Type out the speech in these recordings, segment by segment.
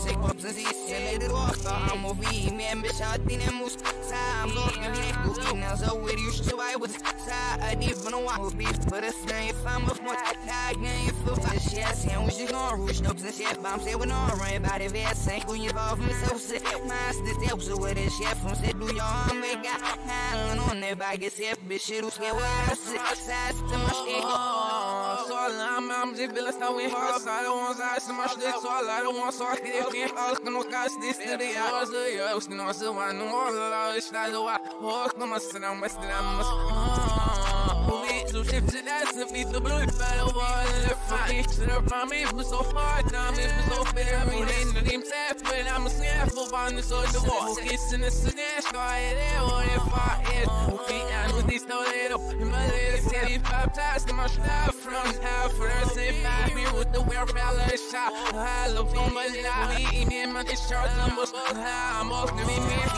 sig popsen sist jag leder åka han må vi med en beskattning mus Sam låten vi nekko innan så är det just så I was Sa adibben och wahoo beef but a snake fan of what taggen you feel for shit sen we just gonna rush up and shit bomb say we don't run about it vet sen kun you involved me so sick master steps so with this shit from said do your arm we got handling on the bag is it bitch shit who's get what I see size to my stick så I'm just vill stanna vid hus I don't want size to my stick so I don't want så det är allt kan och kast det är det jag så jag ska nog så man och istället och kommer man stanna med stanna so shift to that to beat the blue battle wall fight to the from me was so hard now me was so fair me in the name set when I'm a snap for on the so the wall kissing the snash guy there what if I it okay and with these no little my little city baptized my stuff from half for us if I me with the wear fella shot I love on my life me in my shirt numbers I'm off to me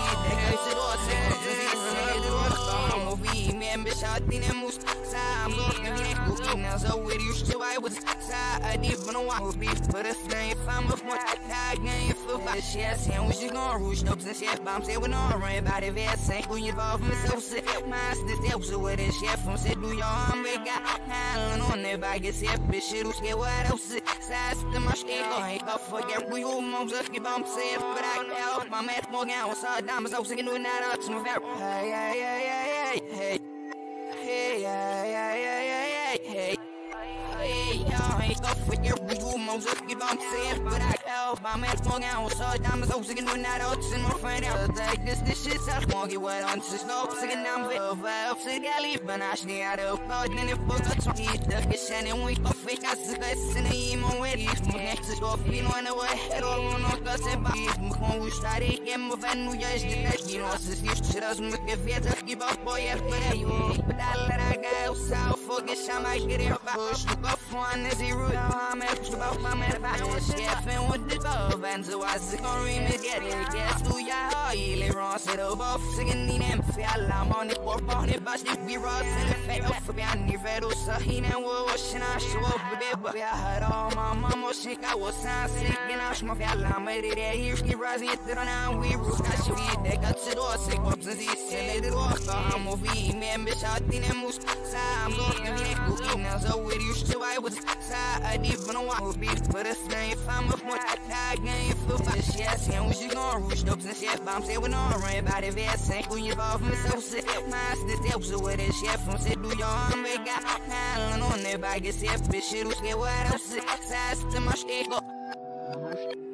men beskattning mus Sam låten vi nekko innan så är det just så I was Sa adibben och wahoo beef but a snake fan of what taggen you feel for shit sen we just gonna rush up and shit bomb say we don't run about it vet sen kun you involved me so sick master steps so with this shit from said do your arm we got handling on the bag is it bitch shit who's get what else size to my stick go hey go forget we all moms up get bomb say but I help my math more down so diamonds so singing doing that up to my very hey Hey, hey, hey, go for your blue moves up, give on safe, but I help. I'm at long hours, so diamonds, so singing doing that out, and my friend out like this shit's out, won't get what on to snow, singing down with a valve, so I leave, but I should out of blood, then it was a tree, the kiss, and we go fake, I see guys in the emo with you, next to go, you know, anyway, head all on, cause I'm by you, when we started, game of a new year's, you know, since you should have make a fiat, give up, boy, but you, but I let I go south, forget, I might get it, push, look up one, is he rude, I'm extra about my man, if I don't chef, and with the above, and so I was gonna remake it, guess to ya, you wrong, set above, singing the name, I'm on it, walk on it, but if we rock, and the fate of the band, if I do so, he and we're washing our show up with it, but I had all my mama shake, I was sick, and I my fell, I'm ready there, here, she rising it, and now we root, I should be, they got to do, sick ups and these, and it walk, I'm a V, man, bitch, I think I'm most, I'm looking, we ain't cooking, now so it used to, I was, I didn't know what would be, but a snake, I'm a what I tag, and you feel for shit, and we just gonna rush up and shit, bomb, say we don't run about it, vet, sen kun you involved me so sick, master steps so with this shit, from said do your arm, we got handling on the bag, is it, bitch, shit, who's get what else, size to my stick.